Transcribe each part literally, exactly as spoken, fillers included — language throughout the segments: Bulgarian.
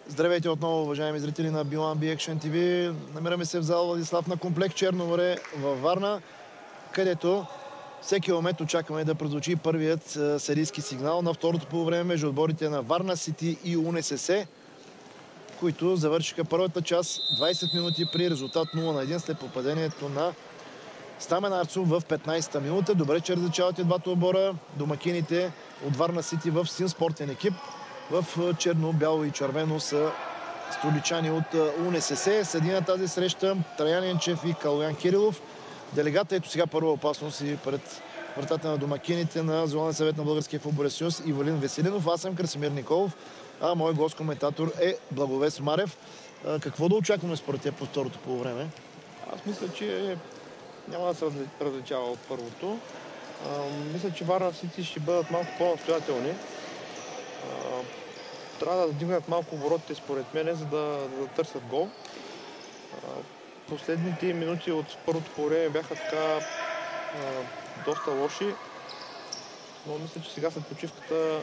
Здравейте отново, уважаеми зрители на би уан би Action ти ви. Намираме се в зала Владислав на комплекс Черно море във Варна, където всеки момент очакваме да прозвучи първият серийски сигнал на второто полувреме между отборите на Варна Сити и УНСС, които завършиха първата част двайсет минути при резултат нула на едно след попадението на Стамен Арцов в петнайсета минута. Добре, че различават и двата отбора. Домакините от Варна Сити в син спортен екип. В черно, бяло и червено са столичани от УНСС. Съди на тази среща Траян Янчев и Калоян Кирилов. Делегата, ето сега първа опасност и пред вратата на домакините на Зонен съвет на Българския футболен съюз Ивалин Веселинов. Аз съм Красимир Николов, а мой гост-коментатор е Благовест Марев. Какво да очакваме според теб по второто полувреме? Аз мисля, че няма да се различава от първото. А, мисля, че Варна Сити ще бъдат малко по-настоятелни. Трябва да вдигнат малко оборотите, според мен, за да, да търсят гол. А, последните минути от първото полувреме бяха така а, доста лоши, но мисля, че сега след почивката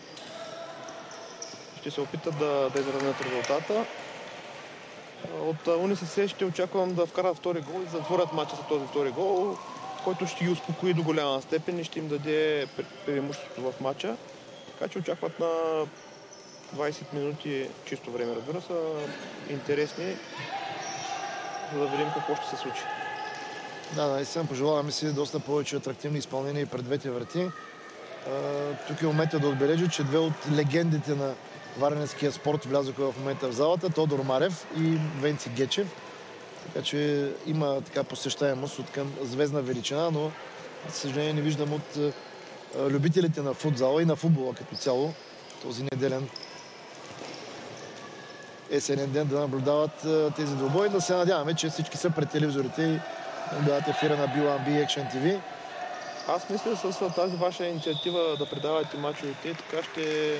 ще се опитат да, да изравнят резултата. От УНСС ще очаквам да вкарат втори гол и да затворят матча за този втори гол, който ще ги успокои до голяма степен и ще им даде преимуществото в матча. Така че очакват на двайсет минути чисто време, разбира се, интересни, за да видим какво ще се случи. Да, наистина пожелаваме си доста повече атрактивни изпълнения и пред двете врати. Тук е момента да отбележа, че две от легендите на варненския спорт влязоха в момента в залата. Тодор Марев и Венци Гечев. Така че има така посещаемост от към звездна величина, но за съжаление не виждам от любителите на футзала и на футбола като цяло този неделен есенен ден да наблюдават тези двубои. Да се надяваме, че всички са пред телевизорите и наблюдават ефира на би уан би Action ти ви. Аз мисля с тази ваша инициатива да предавате мачовете, така ще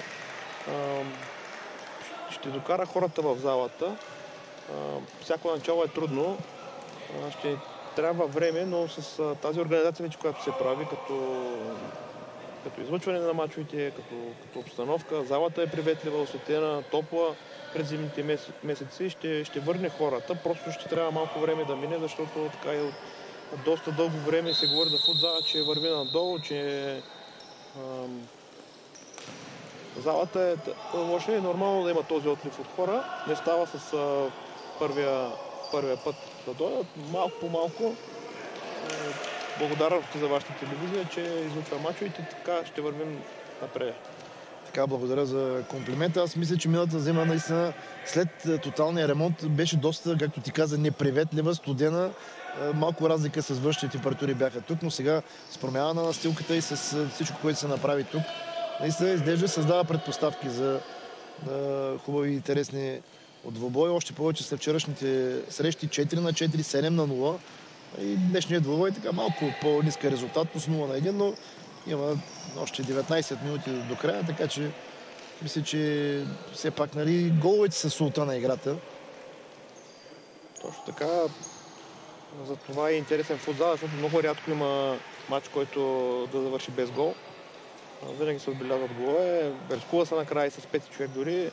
ще докара хората в залата. Всяко начало е трудно. Ще трябва време, но с тази организация вече, която се прави, като, като излъчване на мачовете, като, като обстановка, залата е приветлива, осветена, топла през зимните месеци, ще, ще върне хората. Просто ще трябва малко време да мине, защото така и от доста дълго време се говори за футзала, че върви надолу, че ам, залата е лоша и е нормално да има този отлив от хора. Не става с а, първия, първия път да дойдат. Малко по малко. Благодарности за вашата телевизия, че излучва мачовете, така ще вървим напред. Така, благодаря за комплимента. Аз мисля, че миналата зима наистина след тоталния ремонт беше доста, както ти каза, неприветлива, студена. Малко разлика с външните температури бяха тук, но сега с промяна на настилката и с всичко, което се направи тук, наистина изглежда създава предпоставки за хубави и интересни двубои. Още повече след вчерашните срещи четири на четири, седем на нула. И днешният двубой е така малко по-ниска резултатност, нула на едно, но има още деветнайсет минути до края, така че мисля, че все пак, нали, головете са султа на играта. Точно така. За това е интересен футзал, защото много рядко има матч, който да завърши без гол. Винаги се отбелязват голове. Рискува се накрая с пети човек дори.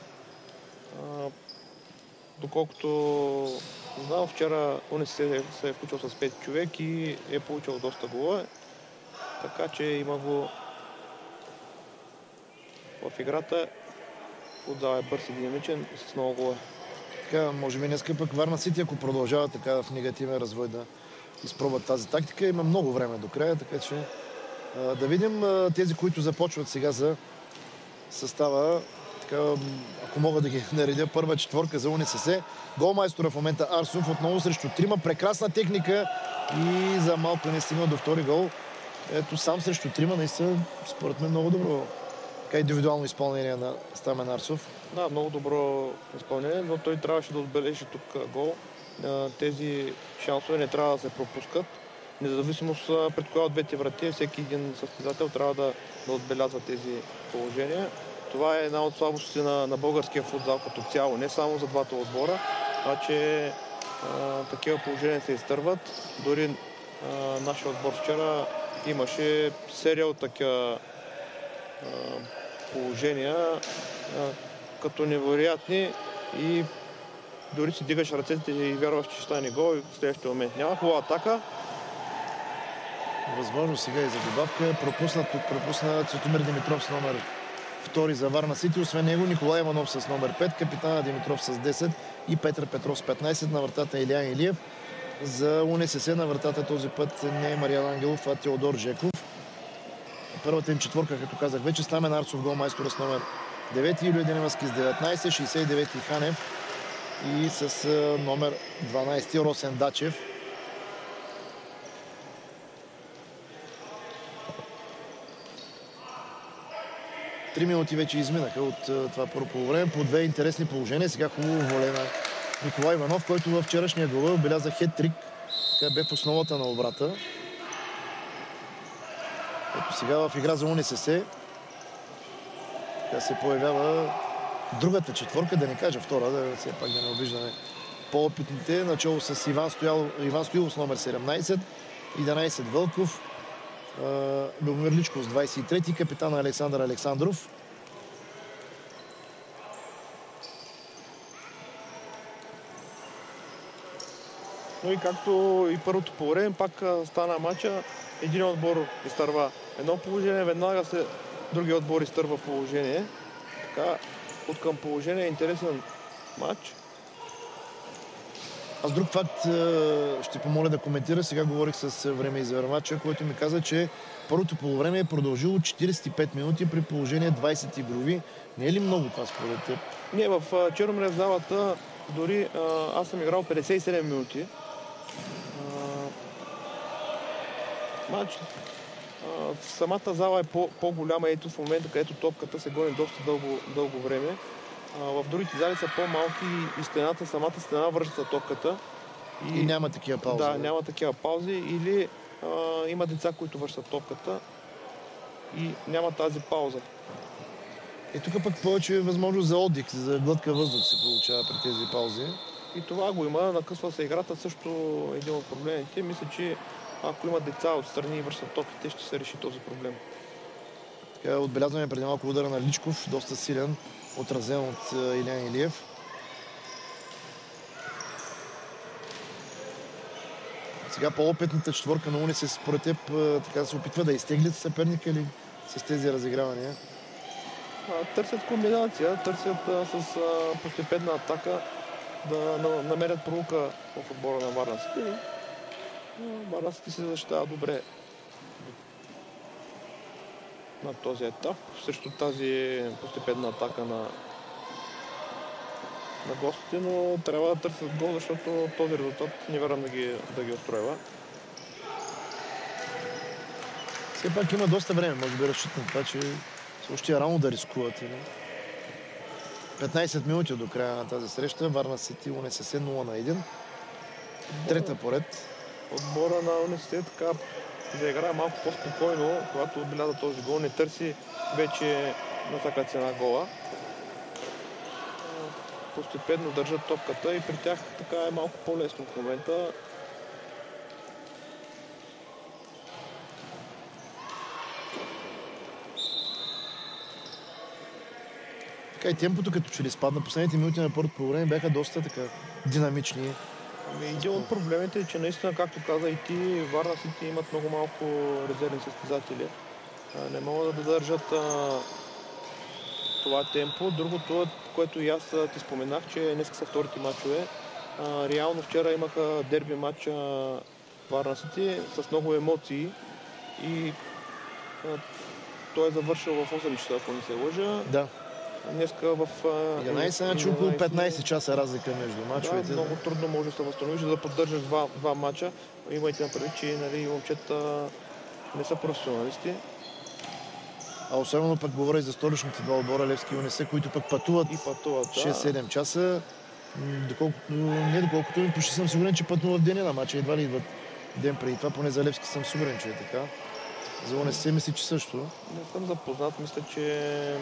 Доколкото знам, вчера УНСС се е включил с пет човек и е получил доста голове. Така че има го в играта. Футзал е бърз и динамичен и с много голове. Така, може би днеска пък Варна Сити, ако продължава така в негативен развой да изпробват тази тактика, има много време до края, така че а, да видим а, тези, които започват сега за състава. Така, ако мога да ги наредя, първа четворка за УНСС. Голмайстора в момента Арсов отново срещу трима. Прекрасна техника и за малко не стигна до втори гол. Ето сам срещу трима, наистина, според мен много добро така индивидуално изпълнение на Стамен Арсов. Да, много добро изпълнение, но той трябваше да отбележи тук гол. Тези шансове не трябва да се пропускат. Независимо пред коя от двете врати, всеки един състезател трябва да, да отбелязва тези положения. Това е една от слабостите на, на българския футзал като цяло, не само за двата отбора, а че а, такива положения се изтърват. Дори а, нашия отбор вчера имаше серия от такива а, положения, а, като невероятни, и дори си дигаш ръцете и вярваш, че ще стане гол и в следващия момент няма. Хубава атака. Възможно сега и за добавка. Пропуснат тук, пропусна Цветомир Димитров с номер втори за Варна Сити. Освен него Николай Иванов с номер пет, капитана Димитров с десет и Петър Петров с петнайсет. На вратата Илиян Илиев. За УНСС на вратата този път не е Мариан Ангелов, а Теодор Жеков. Първата им четворка, като казах вече, Стамен Арцов голмайстор с номер девети, Илия Деневски с деветнайсет, шейсет и девети Ханев и с номер дванайсет Росен Дачев. Три минути вече изминаха от това първо полувреме. По две интересни положения. Сега хубаво воле на Николай Иванов, който във вчерашния гол отбеляза хет-трик. Така бе в основата на обрата. Ето сега в игра за УНСС така се появява другата четворка, да не кажа втора, да все пак да не обиждаме по-опитните. Начало с Иван, Стоял, Иван Стоилов с номер седемнайсет, единайсет Вълков, Любомир Личков с двайсет и трети, капитана Александър Александров. Но и както и първото по време, пак стана матча. Един отбор изтърва едно положение, веднага се другия отбор изтърва положение. Така, от към положение е интересен матч. Аз друг факт ще помоля да коментира. Сега говорих с Време Извърмача, който ми каза, че първото полувреме е продължило четирийсет и пет минути при положение двайсет игрови. Не е ли много това според теб? Не, в Черноморец залата дори аз съм играл петдесет и седем минути. Матч. Самата зала е по-голяма, ето в момента, където топката се гони доста дълго, дълго време. В другите зали са по-малки и стената, самата стена връща топката. И, и няма такива паузи. Да, няма такива паузи. Или а, има деца, които връщат топката и няма тази пауза. И тук пък повече е възможност за отдих, за глътка въздух се получава при тези паузи. И това го има, накъсва се играта, също един от проблемите. Мисля, че ако има деца отстрани и връщат топките, ще се реши този проблем. Така, отбелязваме преди малко удара на Личков, доста силен, отразен от Илиян Илиев. Сега по-опитната четворка на УНСС според теб така се опитва да изтеглят съперника или с тези разигравания? Търсят комбинация, търсят а, с а, постепенна атака да на, намерят пролука в отбора на Варна Сити. Варна Сити се защитава добре на този етап срещу тази постепенна атака на, на гостите, но трябва да търсят гол, защото този резултат не вярвам да ги, да ги устройва. Все пак има доста време, може би разчитам това, че още е рано да рискуват. Или? петнайсет минути до края на тази среща. Варна Сити УНСС нула на едно. Трета поред. Отбора на УНСС така да играе малко по-спокойно, когато отбеляза този гол, не търси вече на всяка цена гола. Постепенно държат топката и при тях така е малко по-лесно в момента. Така и темпото като че ли спадна. Последните минути на първото по време бяха доста така динамични. Ами, един от проблемите е, че наистина, както каза и ти, Варна Сити имат много малко резервни състезатели. Не могат да държат а, това темпо. Другото, което и аз ти споменах, че днес са вторите матчове. А, реално вчера имаха дерби матч Варна Сити с много емоции и а, той е завършил в осем часа, ако не се лъжа. Да. Днеска в единайсет, значи около петнайсет часа разлика между мачовете. Да, много трудно може да се възстановиш, да поддържаш два, два мача. Имайте на предвид, че нали, момчета не са професионалисти. А особено пък говоря и за столичните два отбора Левски и УНСС, които пък пътуват, и пътуват шест-седем да. часа. Доколкото, не доколкото ми почти съм сигурен, че пътуват в деня на мача. Едва ли идват ден преди това, поне за Левски съм сигурен, че е така. За УНСС мисля, че също. Не съм запознат, мисля, че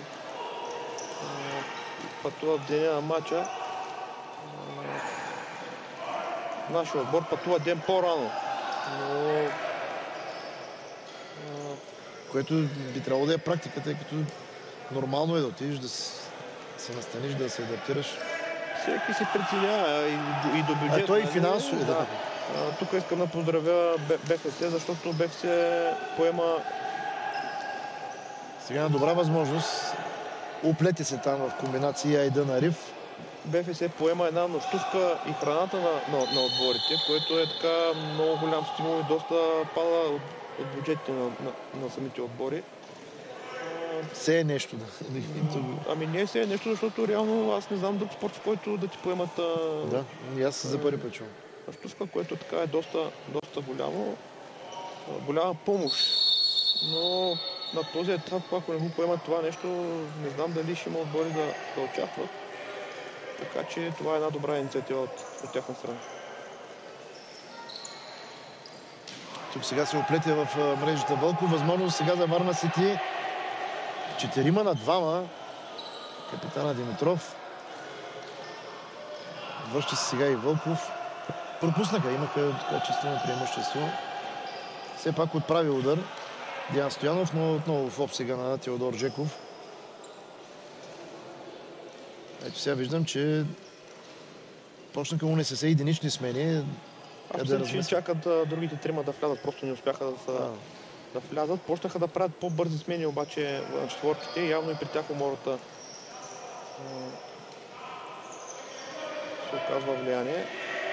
пътува в деня на матча. Нашия отбор пътува ден по-рано. Но... Което би трябвало да е практика, тъй като нормално е да отидеш, да се настаниш, да се адаптираш. Всеки си преценява и, до- и до бюджет. А той и нали? финансови, да. А, тук искам да поздравя Б- БФС, защото БФС поема Сега на добра възможност. Уплете се там в комбинация Айда на Риф. БФС поема една нощувка и храната на, на, на отборите, което е така много голям стимул и доста пада от, от бюджетите на, на, на самите отбори. Все е нещо. Да. Ами не се е нещо, защото реално аз не знам друг спорт, в който да ти поемат а, Да, и аз за първи път чувам. нощувка, което така е доста, доста голямо, а, голяма помощ. Но на този етап, ако не го поемат това нещо, не знам дали ще има отбори да, да участват. Така че това е една добра инициатива от, от тяхна страна. Тук сега се оплете в а, мрежата Вълков. Възможност сега за Варна Сити. Четирима на двама. Капитана Димитров. Връща се сега и Вълков. Пропуснаха, имаха така чистено преимущество. Все пак отправи удар Диан Стоянов, но отново в обсега на Теодор Жеков. Ето сега виждам, че почнаха у НСС единични смени. Аз мисля, че чакат а, другите трима да влязат, просто не успяха да, са, А. да влязат. Почнаха да правят по-бързи смени обаче на четворките. Явно и при тях умората а, се оказва влияние.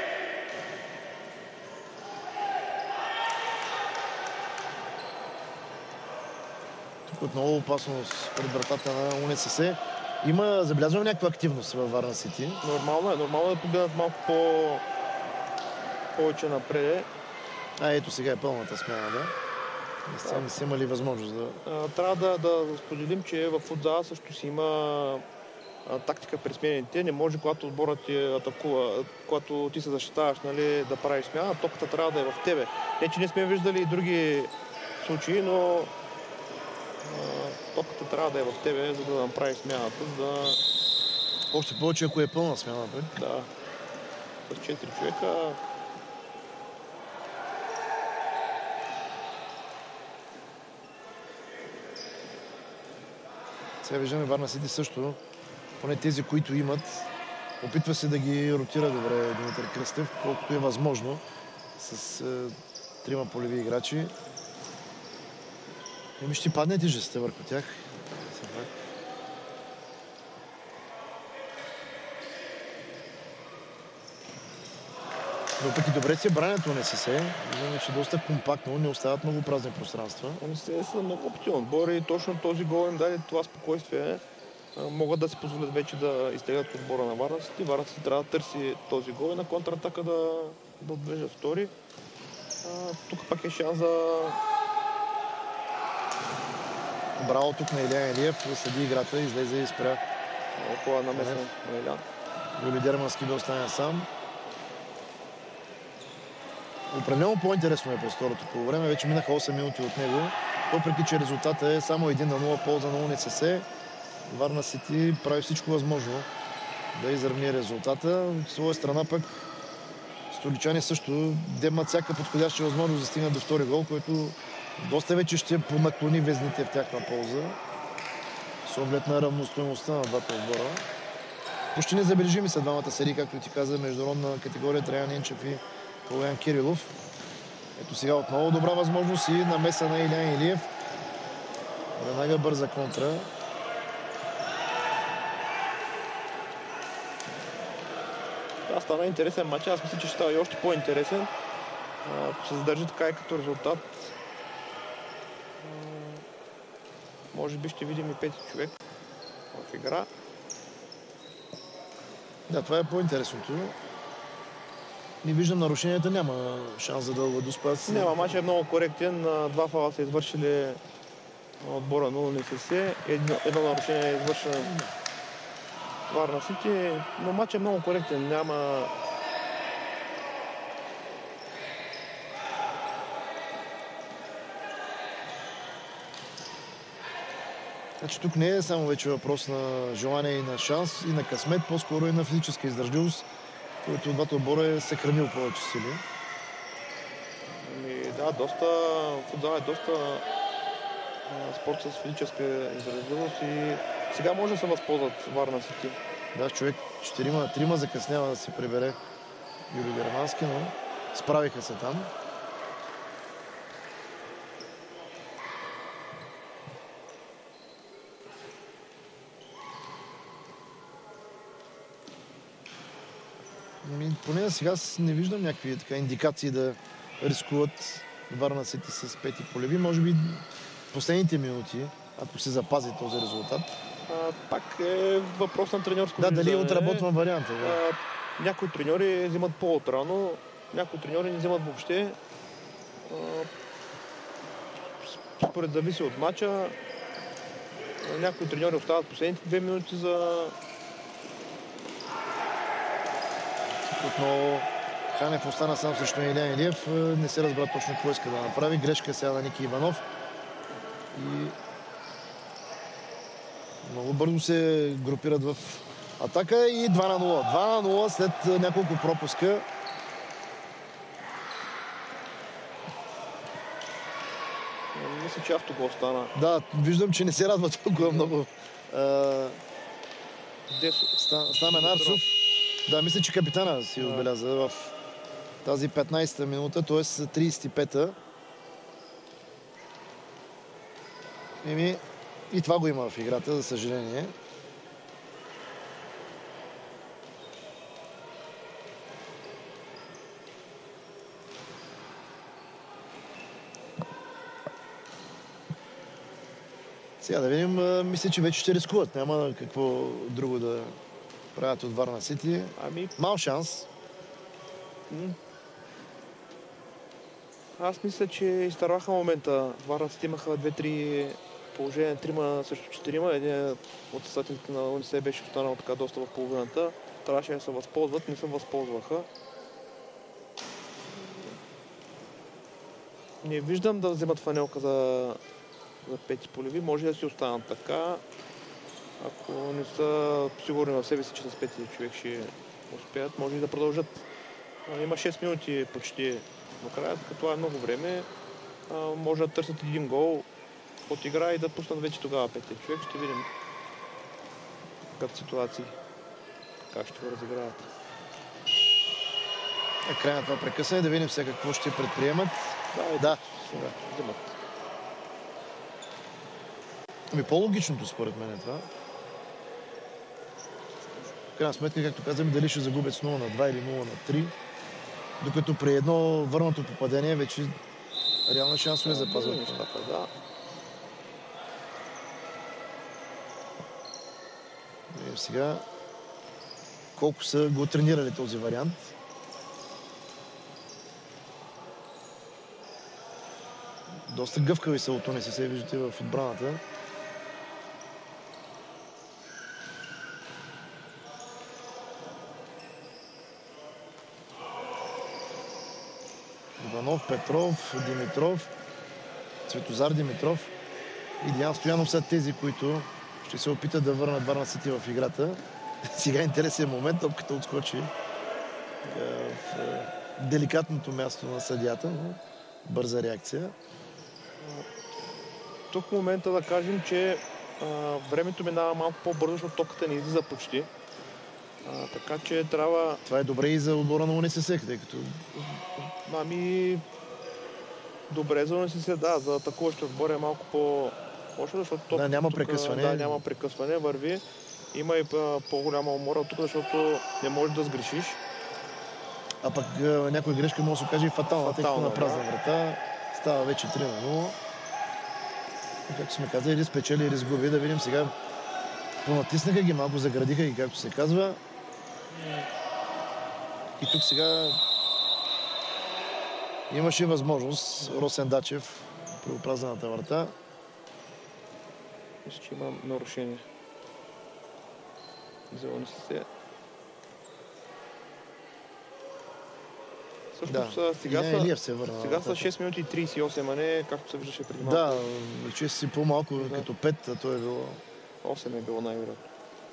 Тук отново опасност пред вратата на УНСС. Има, забелязвам някаква активност във Варна Сити. Нормално е, нормално е да погледнат малко по... повече напред. А, ето сега е пълната смяна, да. Не сте, не са имали възможност да... А, трябва да, да споделим, че в футзала също си има а, тактика при смените. Не може, когато отборът ти атакува, когато ти се защитаваш, нали, да правиш смяна, топката трябва да е в тебе. Не, че не сме виждали и други случаи, но а, топката трябва да е в тебе, за да направиш смяната. Да... Още повече, ако е пълна смяна, бе. Да. С четири човека. Сега виждаме Варна Сити също, поне тези, които имат, опитва се да ги ротира добре Димитър Кръстев, колкото е възможно, с е, трима полеви играчи. Еми ще падне тежестта върху тях. Въпреки добре се бранят у НСС, виждаме, че доста компактно, не остават много празни пространства. Ами се са много опитни отбори и точно този гол им даде това спокойствие. А, могат да си позволят вече да изтеглят отбора на Варна Сити. Варна Сити трябва да търси този гол и на контратака да, да отбележа втори. А, тук пак е шанс за... Браво тук на Илиян Илиев, следи играта, излезе и спря. Около намеса на Илян. Юли Дермански да остане сам. Определено по-интересно е през второто по време. Вече минаха осем минути от него. Въпреки, че резултата е само един на нула полза на УНСС, Варна Сити прави всичко възможно да изравни резултата. От своя страна пък столичани също демат всяка подходяща възможност да стигнат до втори гол, който доста вече ще понаклони везните в тяхна полза. С оглед на равностойността на двата отбора. Почти незабележими са двамата серии, както ти каза, международна категория Траян Енчев и Калоян Кирилов. Ето сега отново добра възможност и намеса на Илиян Илиев. Веднага бърза контра. Да, стана интересен матч. Аз мисля, че ще става и още по-интересен. Ако се задържи така и като резултат, може би ще видим и пети човек в игра. Да, това е по-интересното. Не виждам нарушенията, няма шанс за дълго до спас. Няма, матч е много коректен. Два фала са извършили отбора на УНСС. Едно, едно нарушение е извършено Варна Сити, но матч е много коректен. Няма... Значи тук не е само вече въпрос на желание и на шанс, и на късмет, по-скоро и на физическа издържливост, който от двата отбора е съхранил повече сили. Ами, да, доста... Футзал е доста а, спорт с физическа издържливост и сега може да се възползват Варна Сити Да, човек четирима на трима закъснява да се прибере Юли Германски, но справиха се там. Поне сега не виждам някакви така индикации да рискуват Варна Сити с Пети Полеви. Може би последните минути, ако се запази този резултат. А, пак е въпрос на треньорско Да, дали отработвам варианта. Да. А, някои треньори взимат по-отрано, някои треньори не взимат въобще. А, според зависи от мача. Някои треньори остават последните две минути за... Отново Ханев остана сам срещу Илиян Илиев. Не се разбра точно какво иска да направи. Грешка сега на Ники Иванов. И много бързо се групират в атака и два на нула. два на нула след няколко пропуска. Мисля, че автогол стана. Да, виждам, че не се радва толкова много. Стамен Арцов. Да, мисля, че капитана си отбеляза в тази петнайсета минута, т.е. трийсет и пета. Еми, и това го има в играта, за съжаление. Сега да видим, мисля, че вече ще рискуват. Няма какво друго да правят от Варна Сити. Ами... Мал шанс. Аз мисля, че изтърваха момента. Варна Сити имаха две-три положения, трима срещу четирима. Един от състезателите на УНИСЕ беше останал така доста в половината. Трябваше да се възползват, не се възползваха. Не виждам да вземат фанелка за, за Пети Полеви. Може да си останат така. Ако не са сигурни в себе си, че с пети човек ще успеят, може и да продължат. Има шест минути почти до края, като е много време. Може да търсят един гол от игра и да пуснат вече тогава пети човек. Ще видим какъв ситуации, как ще го разиграват. Е, край на това прекъсване, да видим сега какво ще предприемат. Да, е, да. Вземат. Ами по-логичното според мен е това. В крайна сметка, както казваме, дали ще загубят с нула на два или нула на три. Докато при едно върнато попадение вече реално шансове да, запазват. Нещата, да. И сега колко са го тренирали този вариант. Доста гъвкави са от УНСС, се виждате в отбраната. Иванов, Петров, Димитров, Цветозар Димитров и Диан Стоянов са тези, които ще се опитат да върнат Варна Сити в играта. Сега интересен момент, топката отскочи в деликатното място на съдията, но бърза реакция. Тук в момента да кажем, че а, времето минава малко по-бързо, защото топката не излиза почти. А, така че трябва... Това е добре и за отбора на УНСС, тъй като... Ами... Добре за УНСС, да. За атакуващия отбор е малко по-лошо, защото топката... Да, няма тук, прекъсване. Да, няма прекъсване, върви. Има и по-голяма умора тук, защото не можеш да сгрешиш. А пък някоя грешка може да се окаже и фатална, тъй като на празна врата става вече три на нула. Както сме казали, или спечели, или изгуби. Да видим сега. Понатиснаха ги, малко заградиха ги, както се казва. И тук сега имаше възможност Росен Дачев при опразнената врата. Мисля, че има нарушение. Зелени се. Всъщност, да. сега, не, са, се върна, сега са шест минути и трийсет и осем, а не както се виждаше преди малко. Да, че си по-малко да. Като пет, а то е било... осем е било най-вероятно.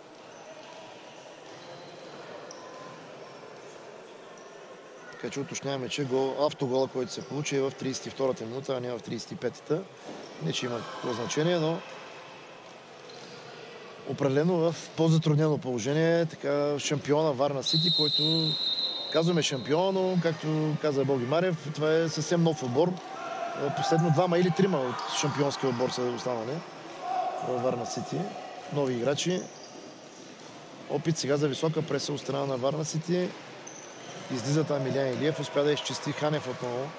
Така че уточняваме, че гол, автогола, който се получи е в трийсет и втората минута, а не в трийсет и петата. Не, че има какво значение, но определено в по-затруднено положение. Така шампиона Варна Сити, който казваме шампион, но както каза Боги Марев, това е съвсем нов отбор. Последно двама или трима от шампионския отбор са останали във Варна Сити. Нови играчи. Опит сега за висока преса от страна на Варна Сити. Излиза там Илиян Илиев. Успя да изчисти Ханев отново.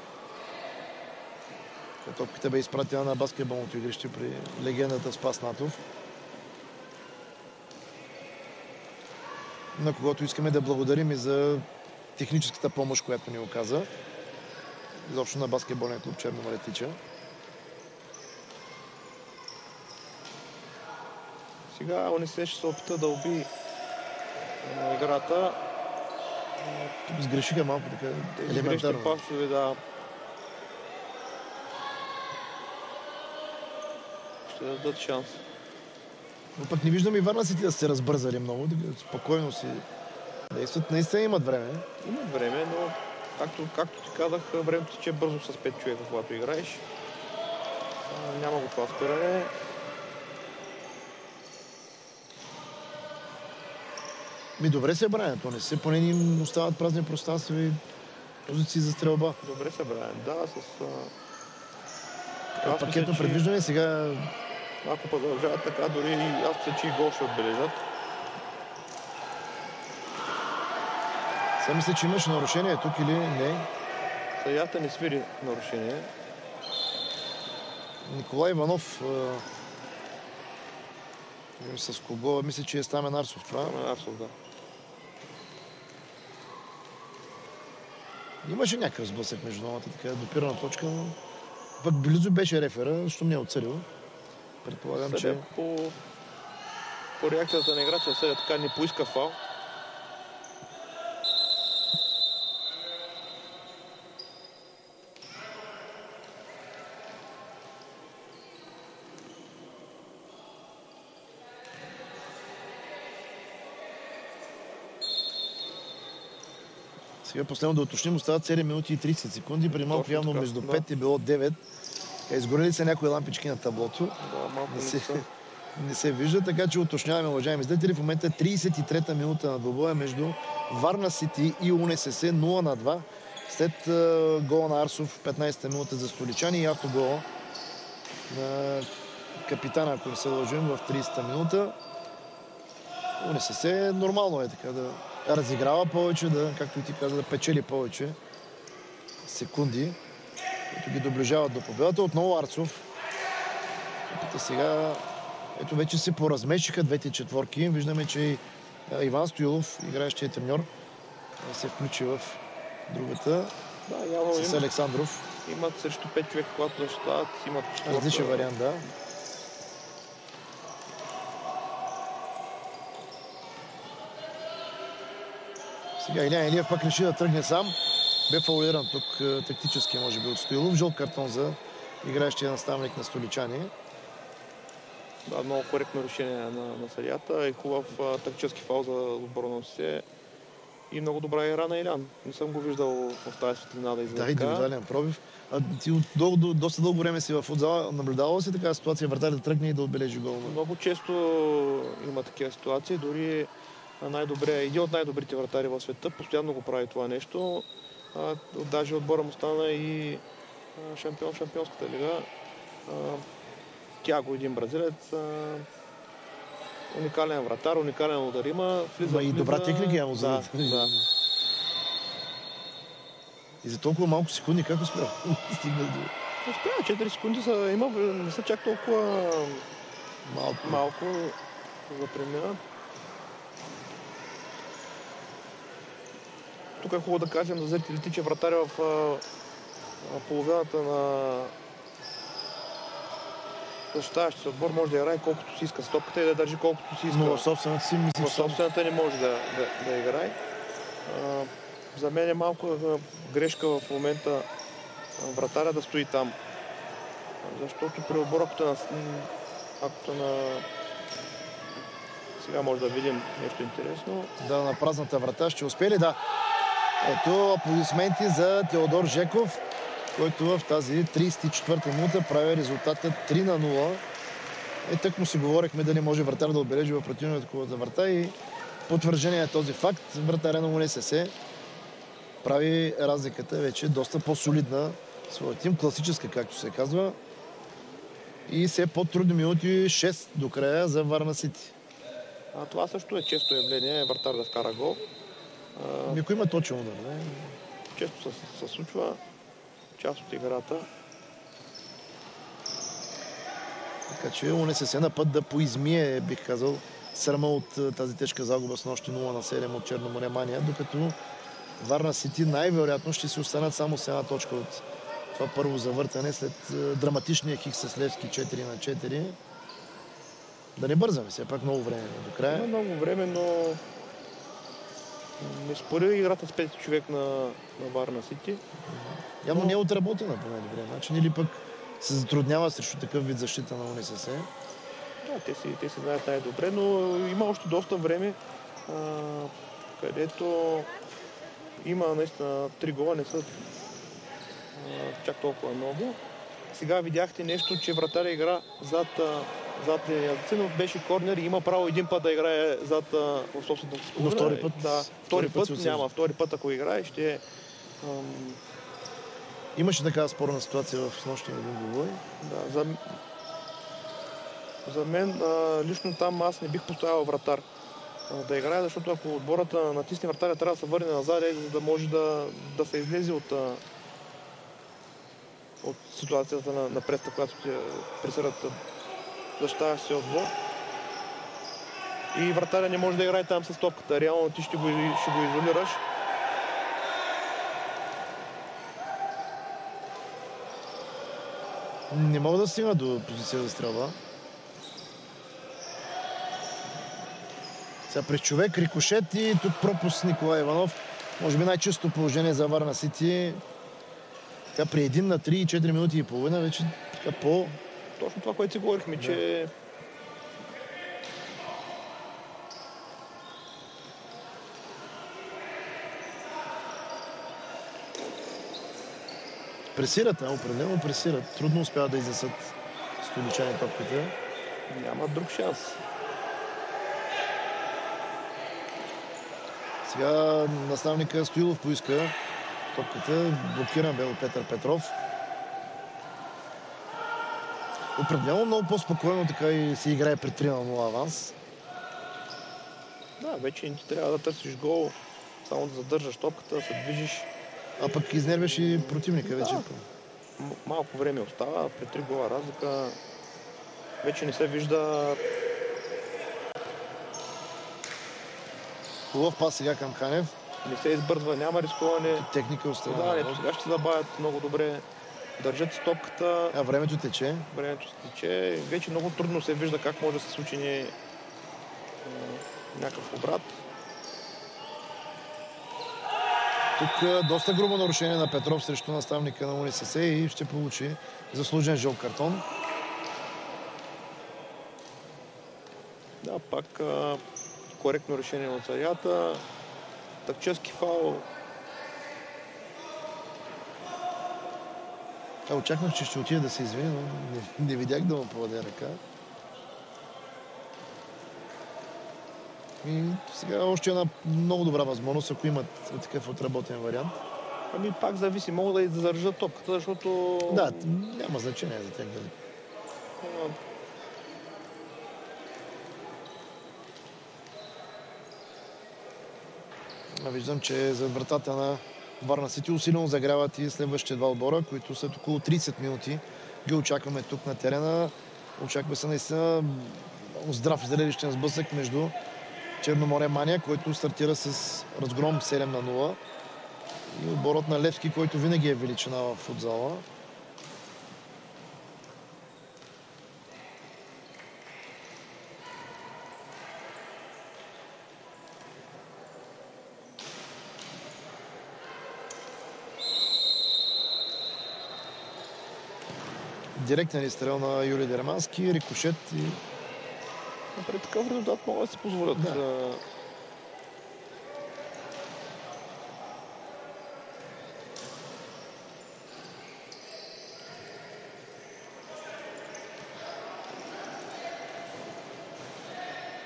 Топката бе изпратена на баскетболното игрище при легендата Спас Натов, на когото искаме да благодарим и за техническата помощ, която ни оказа. Изобщо на баскетболния клуб Черно море Тича. Сега УНСС ще се опита да уби играта. Тук сгрешиха малко така елементарно. Пасове, да. Ще дадат шанс. Но пък не виждам и Варна Сити да се разбързали много. Спокойно си действат. Наистина имат време. Имат време, но както, както ти казах, времето тече бързо с пет човека, когато играеш. Няма го това спиране. Ми добре се бранят, то не се, поне ни остават празни пространства и позиции за стрелба. Добре се бранят, да, с... А, пакетно че... предвиждане сега... Ако продължават така, дори аз мисля, че и гол ще отбележат. Сега мисля, че имаш нарушение тук или не? Съдията не свири нарушение. Николай Иванов... С кого? Мисля, че е Стамен Арсов това. Стамен Арсов, да. Имаше някакъв сблъсък между двамата, така допирана точка, но пък близо беше рефера, защото не е отсъдил. Предполагам, Съдя че... По... по реакцията на играча, съдя така не поиска фал. Сега последно да уточним, остават седем минути и тридесет секунди. Преди малко Точно явно така, между да. пет и било девет. Изгорели са някои лампички на таблото. Да, малко не, не се, са. не се вижда, така че уточняваме, уважаеми зрители. В момента е тридесет и трета минута на двубоя между Варна Сити и УНСС нула на два. След uh, гола на Арсов в петнадесета минута за столичани и автогола на капитана, ако не се лъжим, в тридесета минута. УНСС нормално е така да разиграва повече, да, както и ти каза, да печели повече секунди, които ги доближават до победата. Отново Арцов. Опита сега, ето вече се поразмешиха двете четворки. Виждаме, че и Иван Стоилов, играещия треньор, се включи в другата. Да, явно с имат, Александров. имат срещу пет човека, когато защитават, имат четвърта. Различен вариант, да. Сега Илиян Илиев пак реши да тръгне сам. Бе фаулиран тук тактически, може би, от Стоилов. Жълт картон за играещия наставник на столичани. Да, много коректно решение на, на съдията. И хубав а, тактически фаул за отбора на УНСС. И много добра игра на Илян. Не съм го виждал в тази светлина да извърка. Да, индивидуален пробив. А ти от дълго, доста дълго време си в отзала. Наблюдавала си така ситуация, вратар да тръгне и да отбележи гол? Много често има такива ситуации. Дори най-добре, един от най-добрите вратари в света постоянно го прави това нещо. А, даже отбора му стана и а, шампион в шампионската лига. А, Тяго, един бразилец. А, уникален вратар, уникален удар има. Влиза, Ма и добра влиза... техника има за да, да. И за толкова малко секунди как успя? Стигна до... Успя, четири секунди са, има, не са чак толкова малко, малко за премина. Тук е хубаво да кажем за зрителите, че вратаря в а, половината на защитаващия отбор може да играе колкото си иска с топката и да държи колкото си иска. Но в собствената си мисля, в собствената не може да, да, да играе. А, за мен е малко а, грешка в момента а, вратаря да стои там. А, защото при обороката на, акта на... Сега може да видим нещо интересно. Да, на празната врата ще успели, да. Ето аплодисменти за Теодор Жеков, който в тази тридесет и четвърта минута прави резултата три на нула Е, тък му си говорихме дали може вратар да отбележи в противната за врата и потвърждение е този факт. Вратаря на УНСС прави разликата вече доста по-солидна своя тим, класическа, както се казва. И все по-трудни минути, шест до края за Варна Сити. А това също е често явление, вратар да вкара гол. Ами ако има точен удар, не? Често се, се случва част от играта. Така че УНСС на път да поизмие, бих казал, срама от тази тежка загуба с нощи нула на седем от Черноморе Мания, докато Варна Сити най-вероятно ще си останат само с една точка от това първо завъртане след драматичния хик с Левски четири на четири. Да не бързаме, все пак много време до края. Има много време, но не спори играта с пети човек на, на Варна Сити. Явно но... не е отработена по време. Значи, или пък се затруднява срещу такъв вид защита на УНСС. Да, те си, те си знаят най-добре, но има още доста време, а, където има наистина три гола, не са а, чак толкова много. Сега видяхте нещо, че вратаря игра зад, зад но беше корнер и има право един път да играе зад в собствената си. Но втори път? Да, втори, втори път, път няма. Втори път, ако играе, ще... Ам... Имаше такава спорна ситуация в нощния един двубой. Да, за... За мен а, лично там аз не бих поставил вратар а, да играе, защото ако отбората натисне вратаря, трябва да се върне назад, за да може да, да се излезе от, а, от ситуацията на, на преста, която ще пресърят защитаващ се отбор. И вратаря не може да играе там с топката. Реално ти ще го, ще го изолираш. Не мога да стигна до позиция за стрелба. Сега през човек, рикошет и тук пропуск Николай Иванов. Може би най-чисто положение за Варна Сити. Така при един на три и четири минути и половина вече така по... Точно това, което си говорихме, да. Че... Пресират, а определено пресират. Трудно успяват да изнесат столичани топката. Няма друг шанс. Сега наставника Стоилов поиска топката. Блокиран бе от Петър Петров. Определено много по-спокойно така и се играе при три на нула аванс. Да, вече не ти трябва да търсиш гол, само да задържаш топката, да се движиш. А пък изнервяш и противника вече. Да. Малко време остава, при три гола разлика. Вече не се вижда. Хубав пас сега към Ханев. Не се избързва, няма рискуване. Техника остава. Да, ето сега ще забавят много добре. Държат си топката. А времето тече. Времето тече. Вече много трудно се вижда как може да се случи не, някакъв обрат. Тук доста грубо нарушение на Петров срещу наставника на УНСС и ще получи заслужен жълт картон. Да, пак а, коректно решение от съдията. Тактически фаул. А, очаквах, че ще отида да се извини, но не, не видях да му поведе ръка. И сега още една много добра възможност, ако имат такъв отработен вариант. Ами пак зависи, могат да и да държат топката, защото... Да, няма значение за тях дали. А, виждам, че за вратата на Варна Сити усилено загряват и следващите два отбора, които след около трийсет минути ги очакваме тук на терена. Очаква се наистина здрав зрелищен сблъсък между Черноморе Мания, който стартира с разгром седем на нула, и отборът на Левски, който винаги е величина в футзала. Директен изстрел на Юрий Деремански, рикошет и... При такъв резултат могат да си позволят. Да.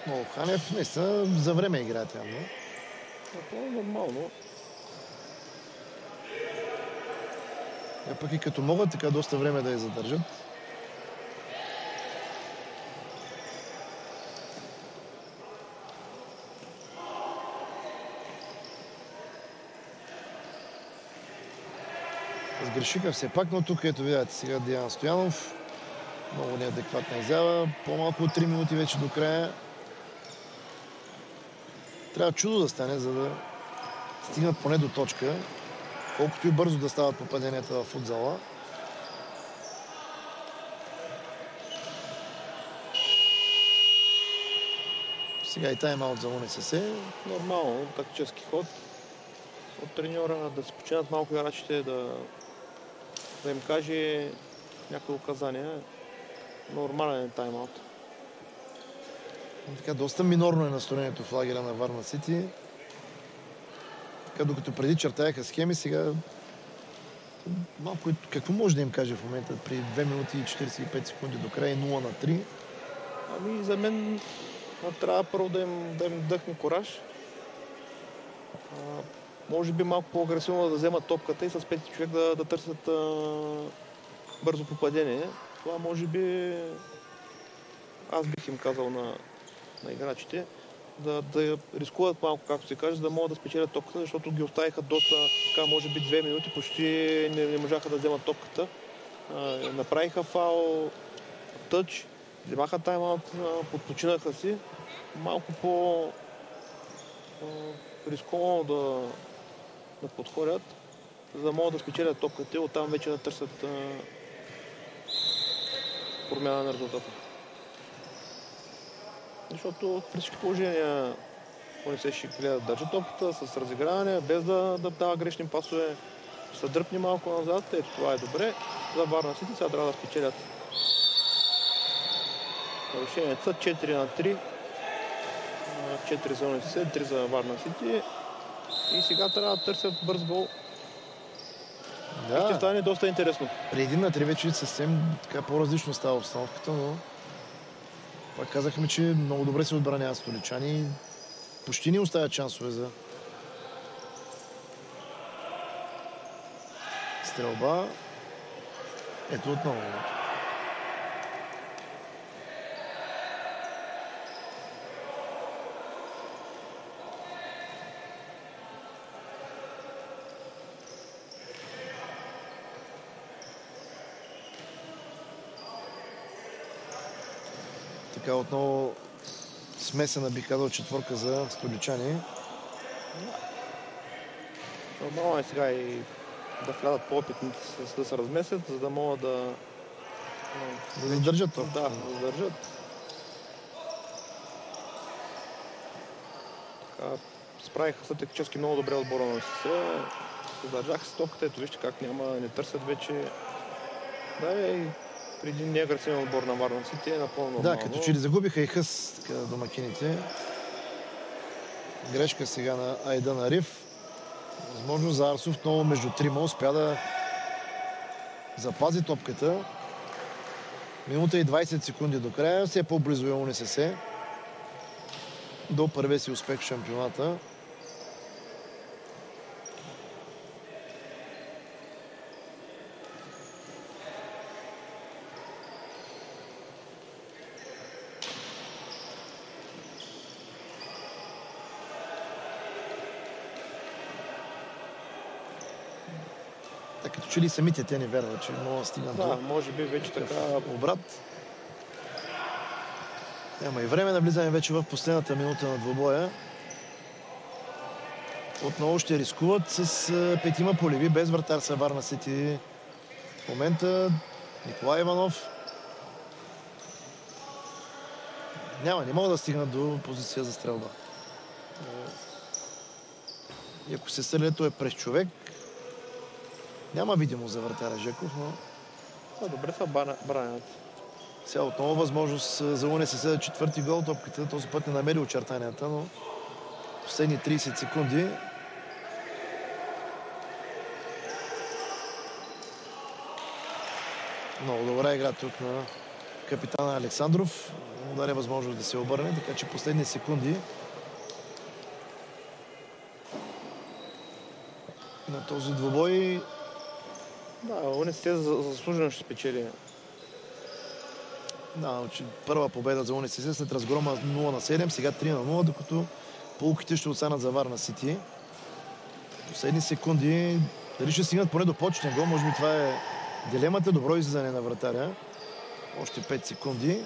Много Ханев, наистина за време играе тя. Напълно нормално. А пък и като могат така доста време да я задържат. Сгрешиха все пак, но тук ето видяте сега Диан Стоянов. Много неадекватна изява. По-малко от три минути вече до края. Трябва чудо да стане, за да стигнат поне до точка. Колкото и бързо да стават попаденията в футзала. Сега и тайм-аут за УНСС. Нормално, тактически ход от треньора, да се починат малко играчите, да, да им каже някакви указания. Нормален е тайм-аут. Така, доста минорно е настроението в лагера на Варна Сити. Така, докато преди чертаяха схеми, сега малко какво може да им каже в момента при две минути и четиридесет и пет секунди до края и нула на три? Ами за мен трябва първо да им, да им дъхне кораж. А, може би малко по-агресивно да вземат топката и с пети човек да, да търсят а, бързо попадение. Това може би аз бих им казал на, на играчите. Да, да рискуват малко, както се каже, за да могат да спечелят топката, защото ги оставиха доста, така, може би две минути, почти не, не можаха да вземат топката. А, направиха фаул, тъч, вземаха тайм-аут, подпочинаха си. Малко по а, рисковано да, да подходят, за да могат да спечелят топката и оттам вече да търсят а, промяна на резултата. Защото при всички положения они се ще гледат да държат топката с разиграване, без да, да дава грешни пасове, се дръпни малко назад. Ето това е добре. За Варна Сити сега трябва да спечелят. Решението са четири на три. четири за УНСС, три за Варна Сити. И сега трябва да търсят бърз гол. Да. И ще стане доста интересно. При един на три вече съвсем така по-различно става обстановката, но пак казахме, че много добре се отбраняват столичани. Почти не оставят шансове за стрелба. Ето отново. Така отново смесена, бих казал, четворка за столичани. Нормално е сега и да влядат по-опитните, да се размесят, за да могат да... Да задържат това. Да, да задържат. Така, справиха се тактически много добре отбора на ССС. Задържаха се топката, ето вижте как няма, не търсят вече. Да, и при един неагресивен отбор на Варна Сити е напълно нормално. Да, като че ли загубиха и хъс така, домакините. Грешка сега на Айдан Ариф. Възможно за Арсов много между трима успя да запази топката. Минута и двайсет секунди до края. Все по-близо е УНСС до първия си успех в шампионата. Като че ли самите те не вярват, че могат да стигнат. Да, може би вече така обрат. Няма и време, навлизаме вече в последната минута на двубоя. Отново ще рискуват с петима полеви, без вратар са Варна Сити. В момента Николай Иванов. Няма, не могат да стигнат до позиция за стрелба. И ако се стреля, то е през човек. Няма видимо за вратаря Жеков, но... А, добре са бранят. Сега отново възможност за УНСС за четвърти гол. Топката този път не намери очертанията, но последни трийсет секунди. Много добра игра тук на капитана Александров. Му даде възможност да се обърне, така че последни секунди на този двубой. Да, УНСС заслужено ще спечели. Да, първа победа за УНСС след разгрома нула на седем, сега три на нула, докато полуките ще останат за Варна Сити. Последни секунди, дали ще стигнат поне до почетен гол, може би това е дилемата. Добро излизане на вратаря. Още пет секунди.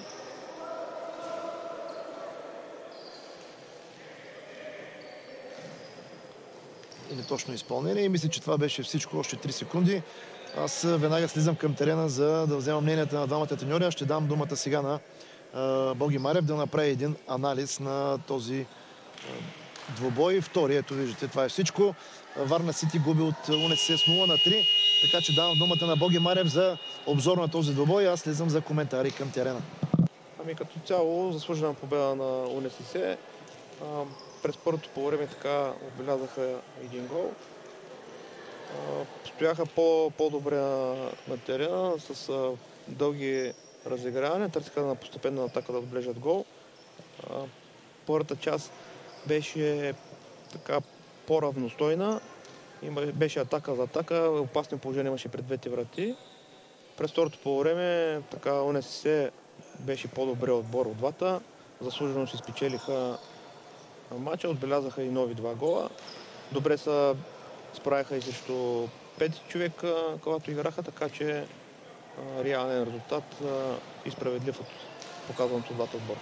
Или точно изпълнение. И мисля, че това беше всичко. Още три секунди. Аз веднага слизам към терена, за да взема мненията на двамата треньори. Аз ще дам думата сега на а, Боги Марев да направи един анализ на този а, двубой. Втори, ето виждате, това е всичко. Варна Сити губи от УНСС с нула на три. Така че давам думата на Боги Марев за обзор на този двубой. Аз слизам за коментари към терена. Ами като цяло заслужена победа на УНСС. А, през първото по време така отбелязаха един гол. А, стояха по, по-добре на, на терена с а, дълги разигравания. Търсиха на постепенна атака да отбележат гол. А, първата част беше така по-равностойна. Беше атака за атака. Опасни положения имаше пред двете врати. През второто по време така УНСС беше по-добре отбор от двата. Заслужено си спечелиха матча, отбелязаха и нови два гола. Добре са справиха и срещу пет човека, когато играха, така че а, реален резултат а, и справедлив от показаното от двата отбора.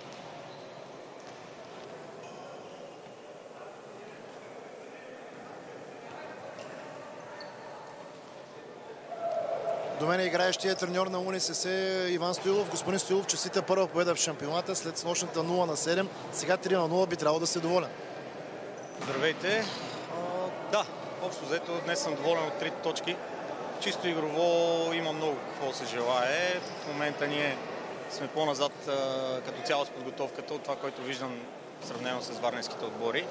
До мен е играещия треньор на УНСС Иван Стоилов. Господин Стоилов, честита първа победа в шампионата след снощната нула на седем. Сега три на нула би трябвало да сте доволен. Здравейте. А, да, общо взето днес съм доволен от трите точки. Чисто игрово има много какво се желае. В момента ние сме по-назад като цяло с подготовката от това, което виждам сравнено с варненските отбори.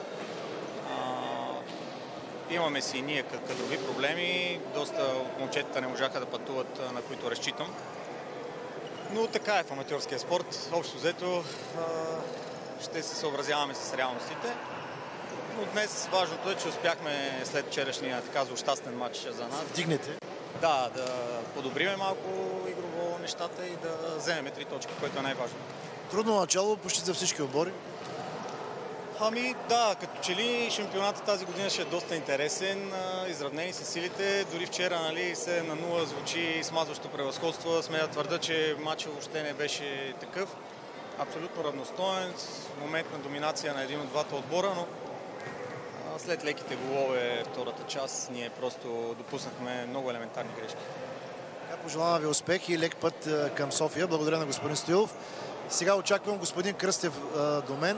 Имаме си и ние кадрови проблеми. Доста от момчетата не можаха да пътуват, на които разчитам. Но така е в аматьорския спорт. Общо взето ще се съобразяваме с реалностите. Но днес важното е, че успяхме след вчерашния така злощастен матч за нас. Вдигнете. Да, да подобриме малко игрово нещата и да вземем три точки, което е най-важно. Трудно начало почти за всички отбори. Ами да, като че ли шампионата тази година ще е доста интересен, изравнени са силите. Дори вчера, нали, седем на нула звучи смазващо превъзходство. Сме да твърда, че матчът въобще не беше такъв. Абсолютно равностоен, с момент на доминация на един от двата отбора, но след леките голове втората част ние просто допуснахме много елементарни грешки. Пожелавам ви успех и лек път към София. Благодаря на господин Стоилов. Сега очаквам господин Кръстев до мен.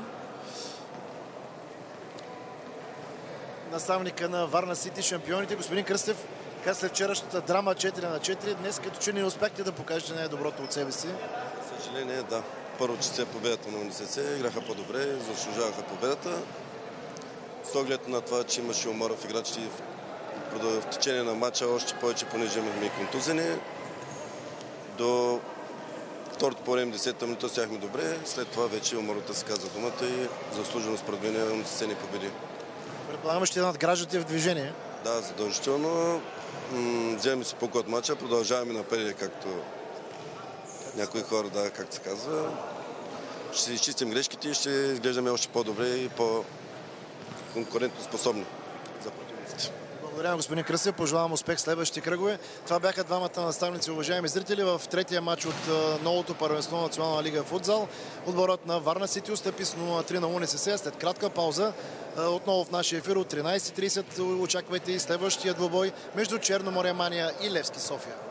Наставника на Варна Сити, шампионите. Господин Кръстев, така след вчерашната драма четири на четири, днес като че не успяхте да покажете най-доброто от себе си. Съжаление, да. Първо, че се победата на УНСС, играха по-добре, заслужаваха победата. С оглед на това, че имаше умора в играчите в течение на матча, още повече, понеже имахме и контузени. До второто по време, десета минута сяхме добре. След това вече умората се каза думата и заслужено според мен УНСС не победи. Предполагам, ще надграждате в движение. Да, задължително. Вземем си по-кот от матча, продължаваме напред, както някои хора, да, както се казва. Ще си изчистим грешките и ще изглеждаме още по-добре и по-конкурентно способни за противниците. Благодаря, господин Кръстев. Пожелавам успех в следващите кръгове. Това бяха двамата наставници, уважаеми зрители, в третия матч от новото първенство на Национална лига футзал. Отборът на Варна Сити отстъпи с нула на три на УНСС. След кратка пауза отново в нашия ефир от тринайсет и трийсет очаквайте и следващия двубой между Черномория Мания и Левски София.